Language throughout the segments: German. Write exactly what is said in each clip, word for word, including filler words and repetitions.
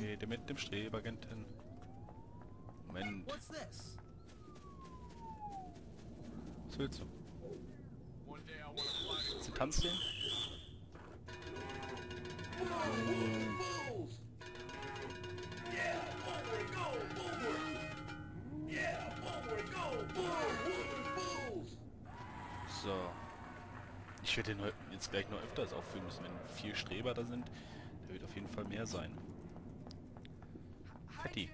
Rede mit dem Strebagenten. Moment. What's this? Was willst du? Sie tanzt den? So. Ich werde den jetzt gleich noch öfters auffüllen müssen. Wenn vier Streber da sind, da wird auf jeden Fall mehr sein. Fetti.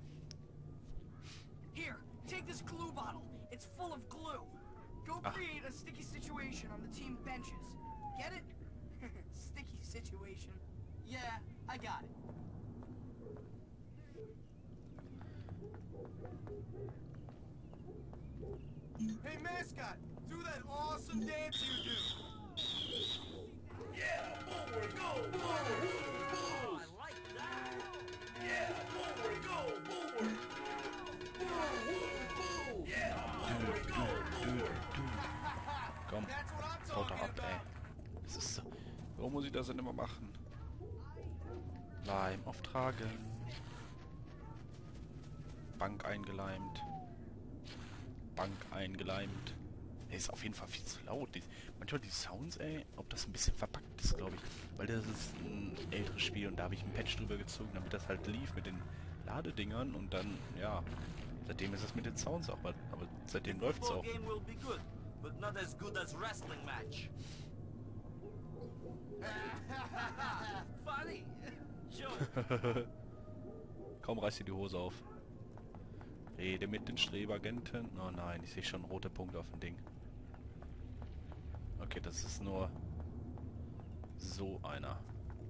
Here, take this glue bottle. It's full of glue. Go Ach. create a sticky situation on the team benches. Get it? Sticky situation. Yeah, I got it. Hey, mascot, do that awesome dance you do. Yeah, forward, go, forward. Oh, I like that. Yeah, forward, go, forward. Forward, yeah, forward, go, forward. Komm, That's what I'm haut talking ab, ey. about. Das ist so. Warum muss ich das denn immer machen? Leim auftragen. Bank eingeleimt. Bank eingeleimt. Ey, ist auf jeden Fall viel zu laut. Die, manchmal die Sounds, ey, ob das ein bisschen verpackt ist, glaube ich. Weil das ist ein älteres Spiel und da habe ich einen Patch drüber gezogen, damit das halt lief mit den Ladedingern und dann, ja, seitdem ist es mit den Sounds auch, aber, aber seitdem läuft es auch. Game will be good, but not as good as wrestling match. Funny. Sure. Kaum reißt sie die Hose auf. Rede mit den Strebagenten. Oh nein, ich sehe schon rote Punkte auf dem Ding. Okay, das ist nur so einer.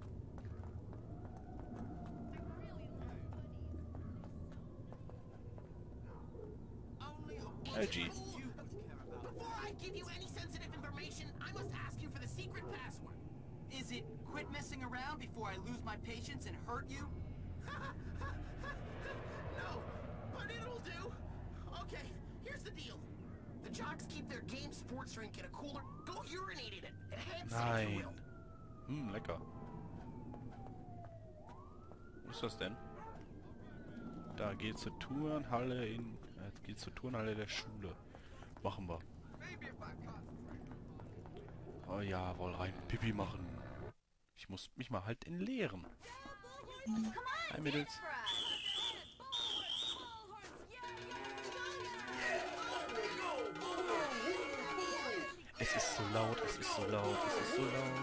L G. Before I give you any sensitive information, I must ask you for the secret password. Is it quit messing around before I lose my patience and hurt you? No, but it'll do. Okay, here's the deal. The jocks keep their game sports drink in a cooler. Go urinate in it and hand save if you will. Nein. Hm, lecker. Was ist das denn? Da geht zur Turnhalle in... Äh, geht zur Turnhalle der Schule. Machen wir. Oh ja, wohl rein Pipi machen. Ich muss mich mal halt entleeren. Hi Mädels. Es ist so laut, es ist so laut, es ist so laut.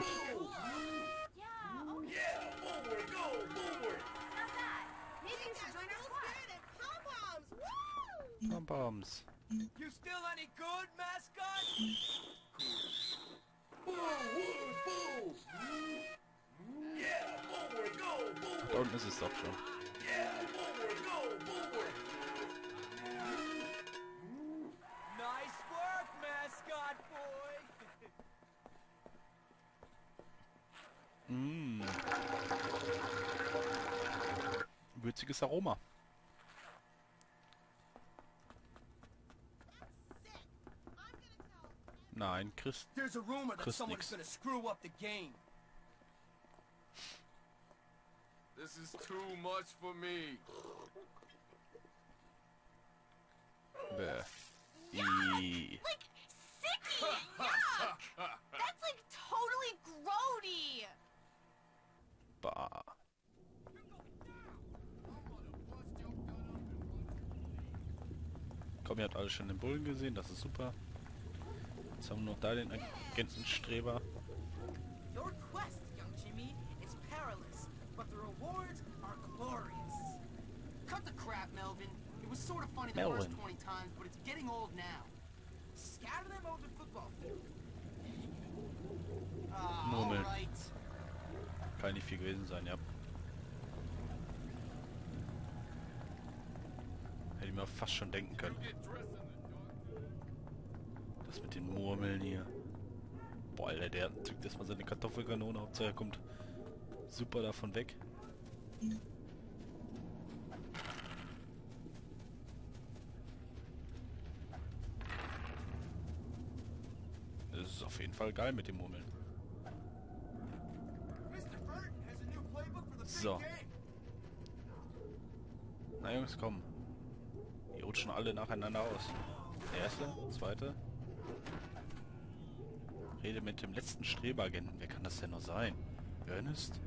Yeah, forward, go, forward. Pom-Poms. You still any good, mascot? Forward, fools. Yeah, forward, go, forward. Da unten ist es doch schon. Yeah, forward, go, forward. Nice work, mascot boy. Mmh. Würziges Aroma. Nein, Chris. There's a rumor that Chris someone's nix. gonna screw up the game. This is too much for me. Bäh. I. Like, sicky! Yuck! That's like totally grody! Bah. Komm, ihr habt alle schon den Bullen gesehen, das ist super. Jetzt haben wir noch da den Agentenstreber. Your quest, young Jimmy, is perilous, but the rewards are glorious. Cut the crap, Melvin. It was sort of funny the Melvin. first twenty times, but it's getting old now. Scatter them over the football field. Ah, Murmeln. alright. Kann nicht viel gewesen sein, ja. Hätte ich mir fast schon denken können. Get dressed in the dark. Das mit den Murmeln hier. Boah, Alter, der zückt erstmal seine Kartoffelkanone. Hauptsache er kommt super davon weg. Das ist auf jeden Fall geil mit den Murmeln. Mister Burton has a new playbook for the big So. game. Na Jungs, komm. Die rutschen alle nacheinander aus. Der erste, zweite. Rede mit dem letzten Streberagenten. Wer kann das denn noch sein? Ernest?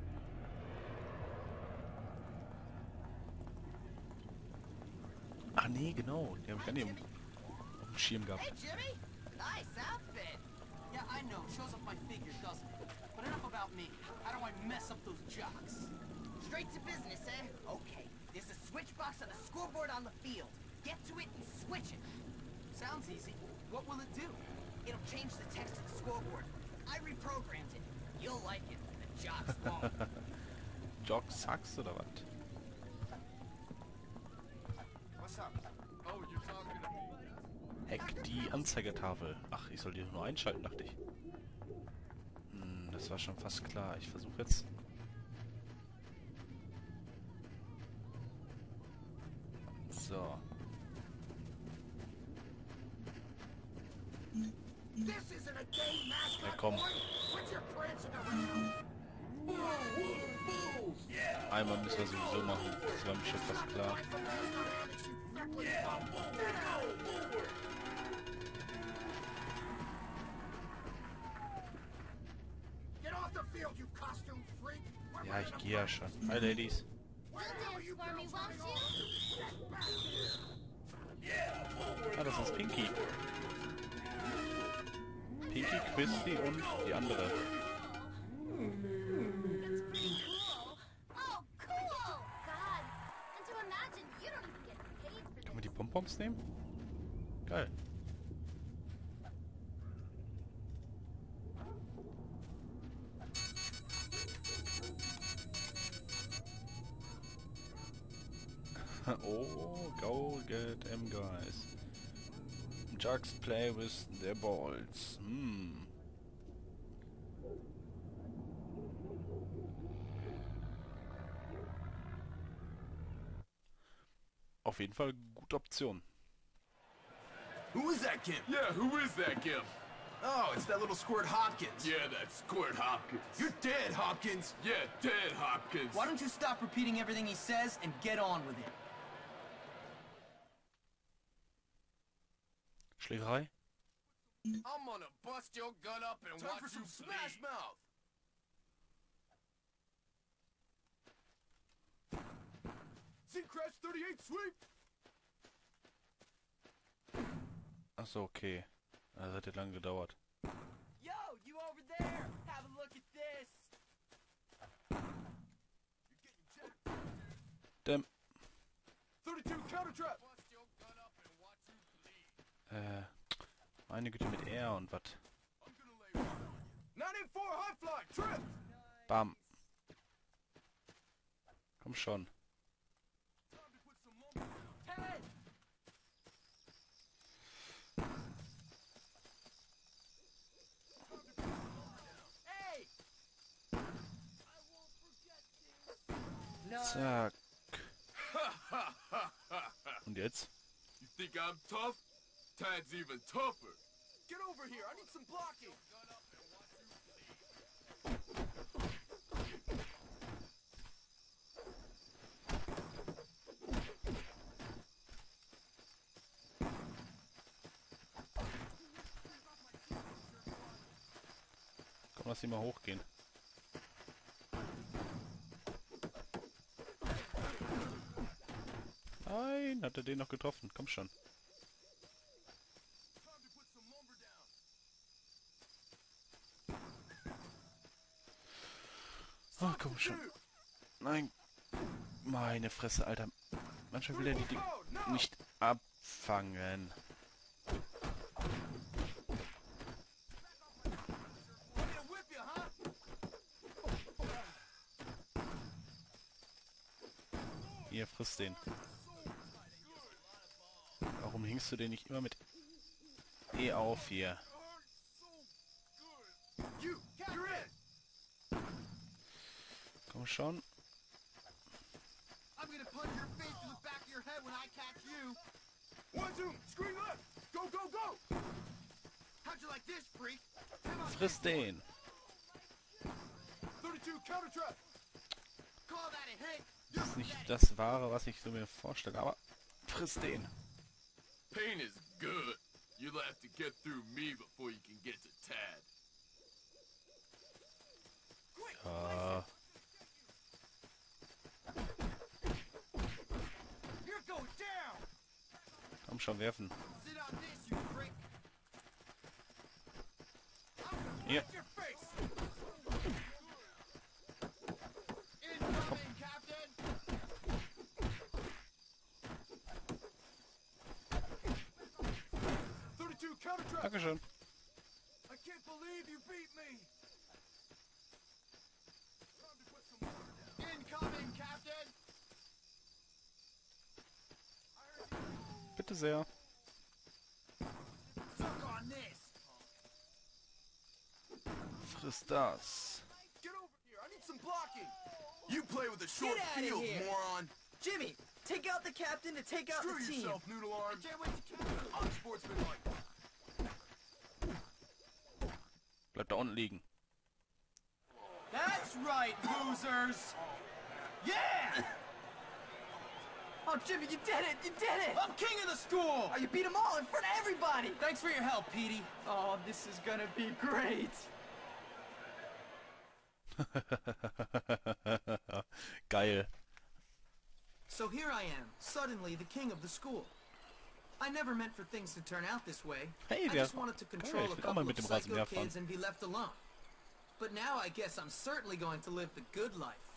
Ach nee, genau. Die habe ich gar nicht auf dem Schirm gehabt. Hey, Jimmy! Nice outfit! Yeah, I know. Shows up my figure, doesn't it? But enough about me. How do I mess up those jocks? Straight to business, eh? Okay. There's a switch box on the scoreboard on the field. Get to it and switch it. Sounds easy. What will it do? It'll change the text of the scoreboard. I reprogrammed it. You'll like it. The jocks won't. Jock Sachs oder was? What's up? Oh, you're talking to me? Hack die Anzeigetafel. Ach, ich soll die nur einschalten, dachte ich. Hm, das war schon fast klar. Ich versuche jetzt... So. This isn't a game, mascot Ja, komm. boy. Quit your prancing around. Einmal müssen wir sowieso machen. Das war mir schon fast klar. Get off the field, you costume freak. We're Ja, ich running a gehe ja schon. Hi, Ladies. You'll dance for me, won't you? Ah, das ist Pinky. Pinky, Christy und die andere. That's pretty cool. Oh, cool! God, and to imagine you don't even get paid for Kann man this. die Bonbons nehmen? Geil. Oh, go get them guys. Just play with the balls. Hm. Auf jeden Fall gute Option. Who is that kid? Yeah, who is that Gimp? Oh, it's that little squirt Hopkins. Yeah, that's Squirt Hopkins. You're dead, Hopkins. Yeah, dead Hopkins. Why don't you stop repeating everything he says and get on with it? Schlägerei? I'm gonna bust your gut up and Time watch for you some Smash bleed. Mouth. Seacrest thirty-eight sweep. Achso, okay. Das hat ja lange gedauert. Yo, you over there! Have a look at this! You're getting jacked. Dem. thirty-two counter trap. Bust your gut up and watch you bleed. Äh. Meine Güte mit R und was. I'm gonna lay one on you. ninety-four high fly trip. Bam. Komm schon. Time to put some moment down. Ted! Hey! Zack. Und jetzt? You think I'm tough? Tad's even tougher. Get over here. I need some blocking. Komm, lass ihn mal hochgehen. Nein, hat er den noch getroffen? Komm schon. Time to put some lumber down. Oh, komm schon. Nein. Meine Fresse, Alter. Manchmal will er die Dinge nicht abfangen. Want me to whip you, huh? Hier, friss den. Warum hängst du den nicht immer mit E auf hier? You, you're in. Komm schon. I'm gonna punch your face in the back of your head when I catch you. One, two, screen left. Go, go, go. How'd you like this, freak? How about Friss this one? den. thirty-two counter trap. Call that a hit. Yes, ist nicht das Wahre, was ich so mir vorstelle, aber friss den. Pain is good. You'll have to get through me before you can get to Tad. Ja. You're going down! Komm schon, werfen. Sit on this, you prick! Hier. Your face! Incoming, Captain! thirty-two counter-track! Dankeschön. I can't believe you beat me! Time to put some water down. Incoming, Captain! Bitte sehr. Suck on this! Friss das. Get over here! I need some blocking! You play with a short Get outta field, here. moron! Jimmy, take out the captain to take out Screw the team. yourself, noodle arm! Can't wait to catch you! Unsportsmanlike! Bleib da unten liegen. That's right, losers! Yeah! Oh, Jimmy, you did it! You did it! I'm king of the school! Oh, you beat them all in front of everybody! Thanks for your help, Petey. Oh, this is gonna be great! Geil. So here I am, suddenly the king of the school. I never meant for things to turn out this way. Hey, I wir- just wanted to control ich a will auch mal couple mit of dem Rasenmäher psycho fahren. kids and be left alone. But now I guess I'm certainly going to live the good life.